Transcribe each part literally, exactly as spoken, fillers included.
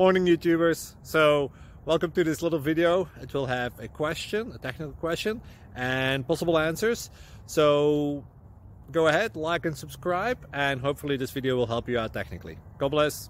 Morning YouTubers. So welcome to this little video. It will have a question, a technical question, and possible answers. So go ahead, like and subscribe, and hopefully this video will help you out technically. God bless.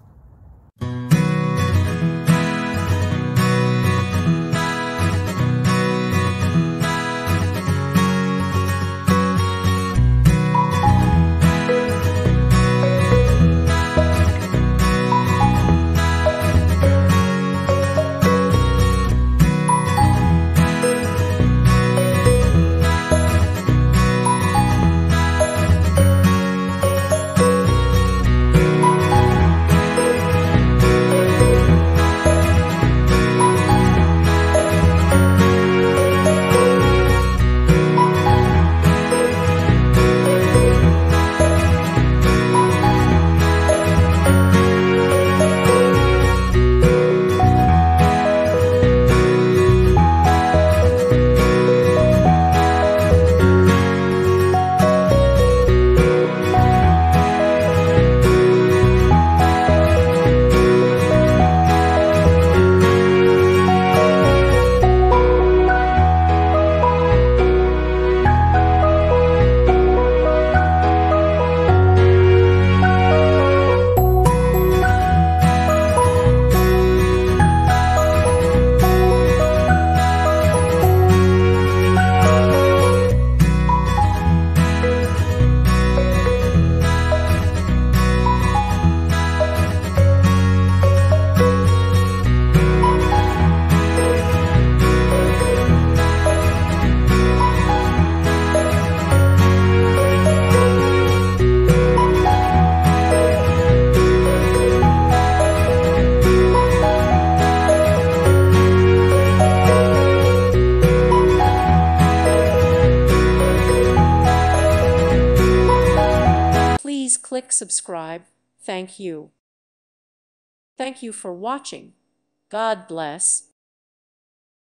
Please click subscribe. Thank you. Thank you for watching. God bless.